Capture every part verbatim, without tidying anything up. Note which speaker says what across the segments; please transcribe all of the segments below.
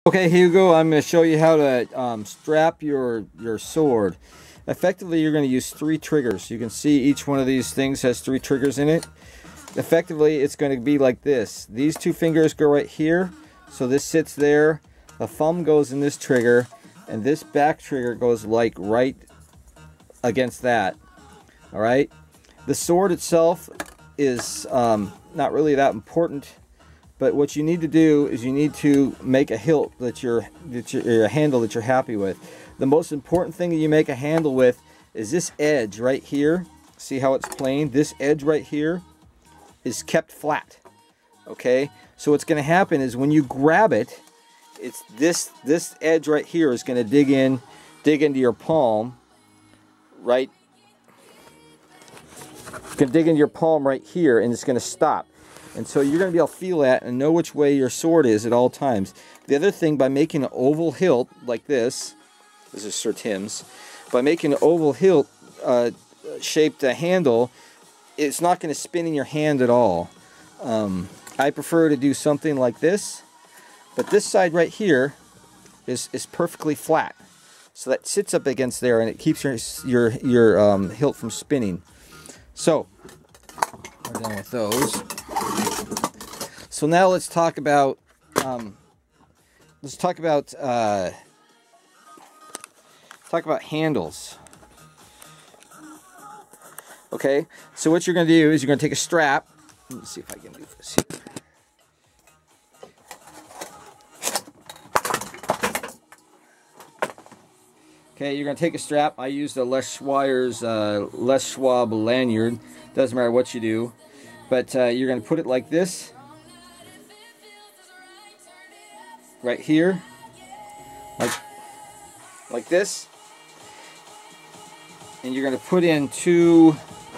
Speaker 1: Okay, here you go. I'm going to show you how to um, strap your your sword. Effectively, you're going to use three triggers. You can see each one of these things has three triggers in it. Effectively, it's going to be like this. These two fingers go right here, so this sits there. The thumb goes in this trigger, and this back trigger goes like right against that. All right. The sword itself is um, not really that important. But what you need to do is you need to make a hilt that you're, that you're a handle that you're happy with. The most important thing that you make a handle with is this edge right here. See how it's planed? This edge right here is kept flat. Okay? So what's going to happen is when you grab it, it's this this edge right here is going to dig in, dig into your palm, right? It's going to dig into your palm right here, and it's going to stop. And so you're going to be able to feel that and know which way your sword is at all times. The other thing, by making an oval hilt like this, this is Sir Tim's, by making an oval hilt uh, shaped uh, handle, it's not going to spin in your hand at all. Um, I prefer to do something like this, but this side right here is, is perfectly flat. So that sits up against there and it keeps your, your, your um, hilt from spinning. So, we're done with those. So now let's talk about um, let's talk about uh, talk about handles. Okay, so what you're going to do is you're going to take a strap. Let's see if I can do this here. Okay, you're going to take a strap. I used a Les Schwab's uh, Les Schwab lanyard. Doesn't matter what you do, but uh, you're going to put it like this. Right here, like, like this, and you're going to put in two,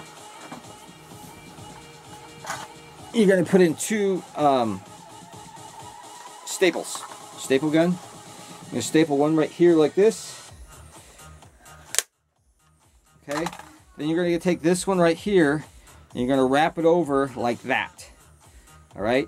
Speaker 1: you're going to put in two um, staples, staple gun. I'm going to staple one right here like this, okay, then you're going to take this one right here, and you're going to wrap it over like that, all right.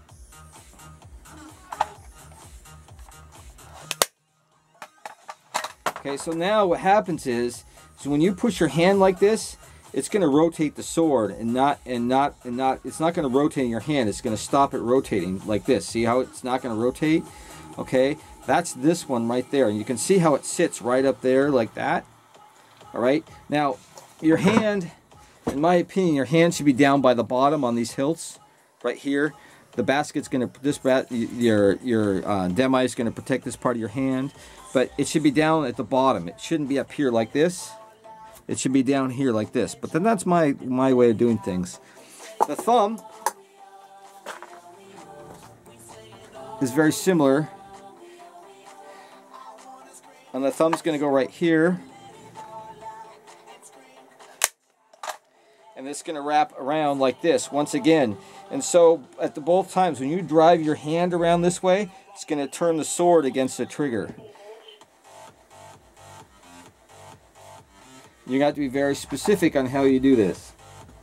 Speaker 1: Okay, so now what happens is, so when you push your hand like this, it's going to rotate the sword, and not, and not, and not, it's not going to rotate in your hand. It's going to stop it rotating like this. See how it's not going to rotate? Okay, that's this one right there, and you can see how it sits right up there like that. All right, now your hand, in my opinion, your hand should be down by the bottom on these hilts, right here. The basket's going to, this bat, your your uh, demi is going to protect this part of your hand, but it should be down at the bottom. It shouldn't be up here like this. It should be down here like this. But then that's my my way of doing things. The thumb is very similar, and the thumb's going to go right here, and it's going to wrap around like this once again. And so at the both times, when you drive your hand around this way, it's going to turn the sword against the trigger. You got to be very specific on how you do this.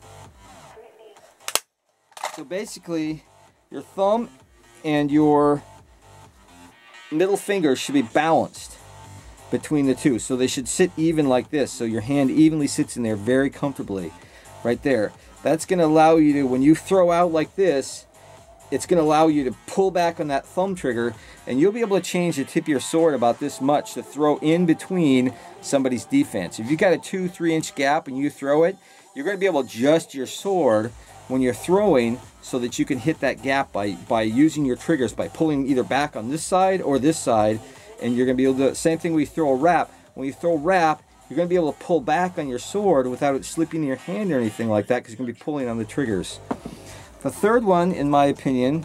Speaker 1: So basically, your thumb and your middle finger should be balanced between the two. So they should sit even like this. So your hand evenly sits in there very comfortably. Right there. That's going to allow you to, when you throw out like this, it's going to allow you to pull back on that thumb trigger, and you'll be able to change the tip of your sword about this much to throw in between somebody's defense. If you've got a two, three inch gap and you throw it, you're going to be able to adjust your sword when you're throwing so that you can hit that gap by, by using your triggers, by pulling either back on this side or this side, and you're going to be able to do the same thing when you throw a wrap. When you throw wrap, you're going to be able to pull back on your sword without it slipping in your hand or anything like that, because you're going to be pulling on the triggers. The third one, in my opinion,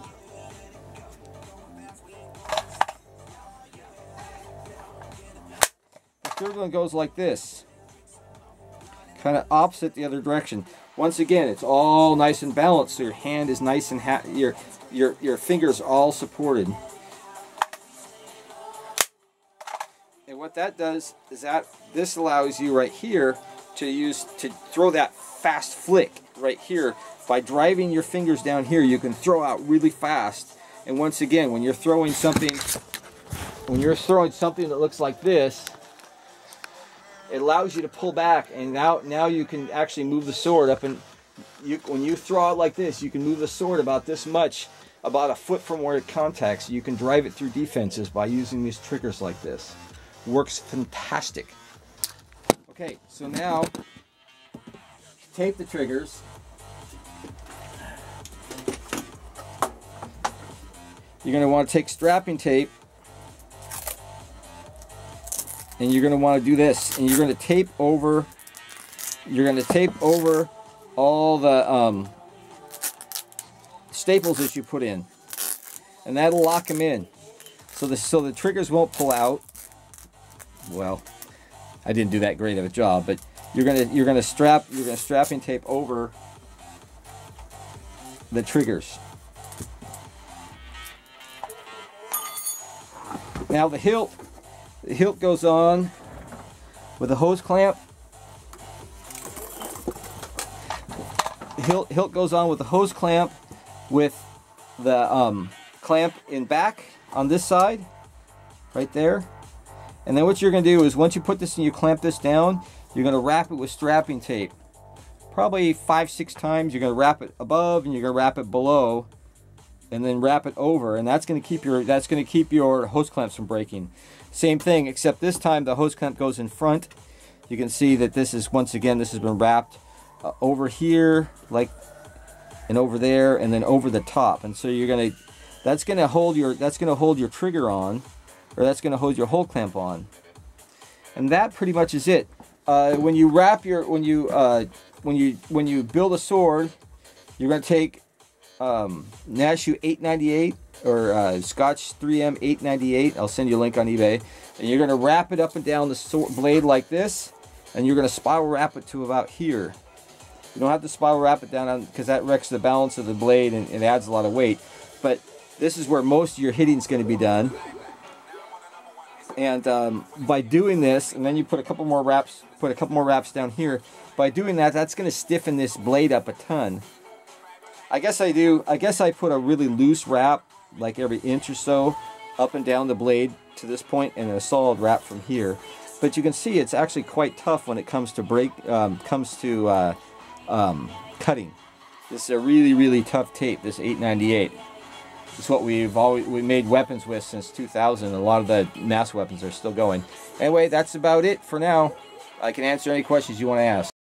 Speaker 1: the third one goes like this, kind of opposite the other direction. Once again, it's all nice and balanced, so your hand is nice and ha your your your fingers are all supported. And what that does is that this allows you right here to use to throw that fast flick right here. By driving your fingers down here, you can throw out really fast And once again, when you're throwing something, when you're throwing something that looks like this, it allows you to pull back, and now now you can actually move the sword up, and you, when you throw it like this, you can move the sword about this much, about a foot from where it contacts. You can drive it through defenses by using these triggers like this. Works fantastic. Okay, so now tape the triggers. You're going to want to take strapping tape, and you're going to want to do this, and you're going to tape over you're going to tape over all the um, staples that you put in, and that'll lock them in so the so the triggers won't pull out. Well, I didn't do that great of a job, but you're going to you're going to strap you're going to strapping tape over the triggers. Now the hilt, the hilt goes on with a hose clamp. The hilt, hilt goes on with the hose clamp with the um, clamp in back on this side, right there. And then what you're going to do is once you put this and you clamp this down, you're going to wrap it with strapping tape. Probably five, six times. You're going to wrap it above and you're going to wrap it below, and then wrap it over, and that's going to keep your that's going to keep your hose clamps from breaking. Same thing, except this time the hose clamp goes in front. You can see that this is, once again, this has been wrapped uh, over here, like, and over there, and then over the top. And so you're going to that's going to hold your that's going to hold your trigger on, or that's going to hold your hose clamp on. And that pretty much is it. Uh, when you wrap your when you uh, when you when you build a sword, you're going to take Um, Nashu eight ninety-eight or uh, Scotch three M eight ninety-eight. I'll send you a link on eBay. And you're going to wrap it up and down the sword blade like this, and you're going to spiral wrap it to about here. You don't have to spiral wrap it down because that wrecks the balance of the blade and it adds a lot of weight. But this is where most of your hitting is going to be done. And um, by doing this, and then you put a couple more wraps, put a couple more wraps down here. By doing that, that's going to stiffen this blade up a ton. I guess I do, I guess I put a really loose wrap, like every inch or so, up and down the blade to this point, and a solid wrap from here. But you can see it's actually quite tough when it comes to break, um, comes to uh, um, cutting. This is a really, really tough tape, this eight ninety-eight. It's what we've always we made weapons with since two thousand. A lot of the mass weapons are still going. Anyway, that's about it for now. I can answer any questions you want to ask.